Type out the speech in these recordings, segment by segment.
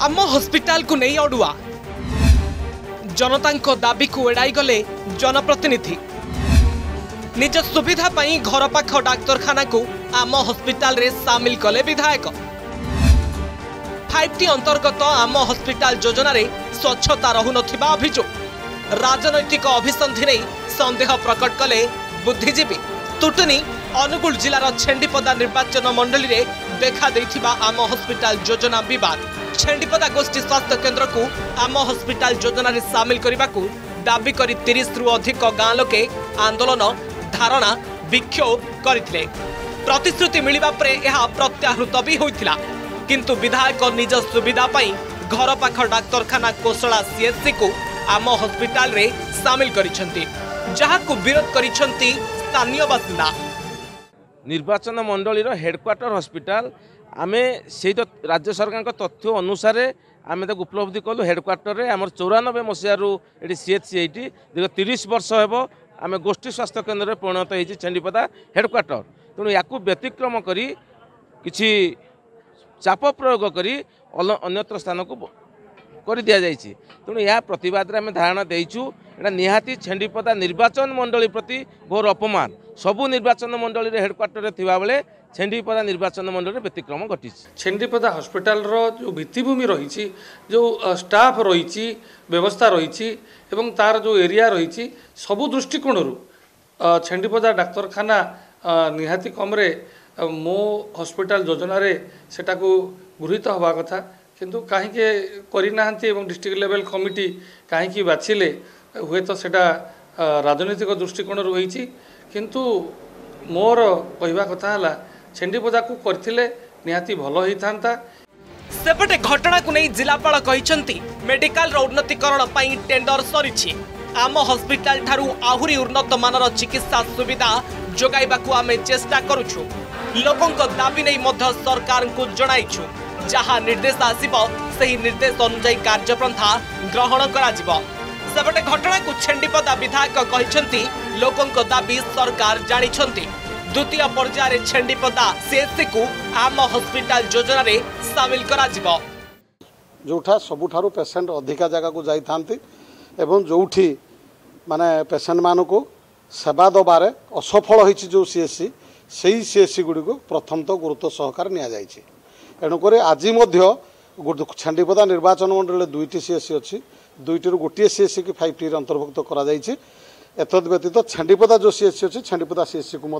आम हॉस्पिटल को नहीं अड़ुआ जनता दाबी को एड़ाई गले जनप्रतिनिधि निज सुविधा पाई घर पाख डाक्तरखाना को आम हॉस्पिटल रे सामिल कले विधायक 5T अंतर्गत आम हॉस्पिटल योजना रे स्वच्छता रहु नथिबा अभियोग राजनैतिक अभिसंधि नहीं संदेह प्रकट कले बुद्धिजीवी तुटनी अनुगुल जिलार छेंडीपदा निर्वाचन मंडली रे देखा देथिबा आम हॉस्पिटल योजना विवाद छेंडीपदा गोष्ठी स्वास्थ्य केन्द्र को आम हॉस्पिटल योजना रे सामिल करने को दाबी करी 30 रु अधिक गाँ लोके आंदोलन धारणा विक्षोभ करथिले प्रतिश्रुति मिलिबा परे यह प्रत्याहृत भी होइथिला किंतु विधायक निज सुविधा पाई घर पाख डाक्तरखाना कोसला सीएचसी को आम हॉस्पिटल रे सामिल करिसंती जहा को विरोध करिसंती स्थानीय बासिंदा निर्वाचन मंडली हेडक्वार्टर हॉस्पिटल आमे से राज्य सरकार तथ्य अनुसार आमे तक उपलब्धि कलु हेडक्वार्टर रे आमर 94 मसीहारू एटी सीएचसी एटी दीर्घ 30 वर्ष हेबो आमे गोष्ठी स्वास्थ्य केन्द्र रे परिणत होइछि छेंडीपदा हेडक्वार्टर तेणु याकू व्यतिक्रम करी किछि चाप प्रयोग करी अन्यत्र स्थान को कर दि जाइए तेणु यह प्रतिवाद आम धारणा देचु एटा निहाती छेंडीपदा निर्वाचन मंडली प्रति घोर अपमान सबू निर्वाचन मंडली हेडक्वार्टर थिबा बेले छेंडीपदा निर्वाचन मंडली व्यतिक्रम घटी छेंडीपदा हॉस्पिटल जो भित्तिभूमि रही जो स्टाफ रही व्यवस्था रही एवं तार जो एरिया रही सबू दृष्टिकोण छेंडीपदा डाक्तरखाना निहाती कम्रे मो हॉस्पिटल योजना रे सेटा को गृहीत हवा कथा किंतु कहीं करना डिस्ट्रिक्ट लेवल कमिटी कहीं बाछिले हुए तो सेटा राजनीतिक दृष्टिकोण रही किंतु मोर कहवा कथा है छेंडीपदा को करथिले निहाती भल होता सेपटे घटना को नहीं जिलापाल कहते मेडिकल उन्नतीकरण पर टेंडर सरी आम हॉस्पिटल ठारू आहुरी उन्नत मानर चिकित्सा सुविधा जोगाइबाकू आमे चेष्टा करूछु लोकों दाबी नहीं मध्य सरकार को जणाइछु जहाँ निर्देश आसिबो सही निर्देश अनुसार कार्यपंथा ग्रहण करा जिवो सेपटे घटना को छेंडीपदा विधायक कहते लोकों दाबी सरकार जानिछंती द्वितीय पर्याय छेंडीपदा सीएचसी को आम हॉस्पिटल योजना रे शामिल करा जिवो जोठा सबुठारु पेशेंट अधिका जगह को जाई थांती एवं जोठी माने पेशेंट मानु को सेवा दबारे असफल होइछि जो सीएचसी सही सीएचसी गुडी को प्रथम तो गुरुत्व सहकार निया जाइछि एणुक आज छेंडीपदा निर्वाचन मंडल 2टी सीएचसी अच्छी 2टी गोटे सीएचसी की 5T अंतर्भुक्त करा एतद व्यतीत छेंडीपदा जो सीएचसी अच्छी छेंडीपदा सीएचसी को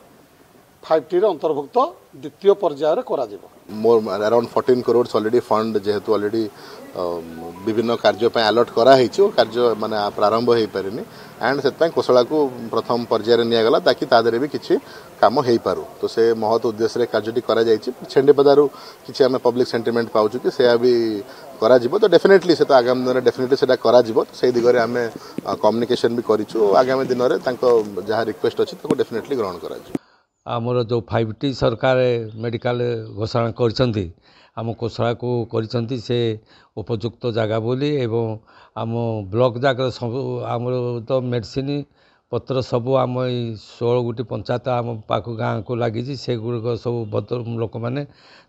5T अंतर्भुक्त द्वितीय पर्यायर करा मोर अराउंड 14 करोड़ ऑलरेडी फंड जेहेतु ऑलरेडी विभिन्न कार्य अलॉट करा कार्य माने प्रारंभ हो पारे एंड से कोसला को प्रथम पर्यायर निगला ताकि तादरे भी किसी काम हो पारू तो से महत उद्देश्य कार्य करा छेंडीपदारू किसी आम पब्लिक सेंटिमेंट पाचु कि से भी करा तो डेफिनेटली से तो आगामी दिन डेफिनेटली से करा तो से दिगरे आम कम्युनिकेशन भी करूँ आगामी दिन में जहाँ रिक्वेस्ट अच्छी डेफिनेटली ग्रहण करा आमर जो 5T सरकार मेडिकल घोषणा करछंती आम कोसला को करछंती से उपयुक्त जगह बोली एवं आम ब्लॉक जाकर सब आम तो मेडिसिन पत्र सबू आम 16 गोटी पंचायत आम पाख गाँ को लगी से गुड़ सब बद लोक मैंने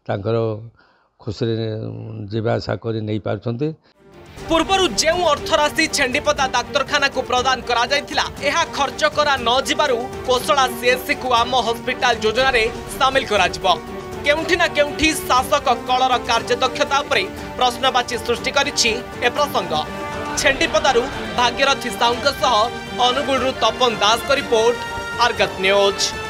खुशी जीवाशा कर नहीं पार्छंती पूर्वरु जेउ अर्थराशि छेंडीपदा डाक्तरखाना को प्रदान करा जायथिला एहा खर्च करा न जिबारु कोसला सीएचसी को आम हॉस्पिटल योजना रे शामिल करा जिवो केउठी ना केउठी शासक कलर कार्यदक्षता उपरे प्रश्नवाची सृष्टि करिछि ए प्रसंग छेंडीपदारु भाग्यरथी साउंक सह अनुगुळरु तपन दास को रिपोर्ट अर्गत न्यूज।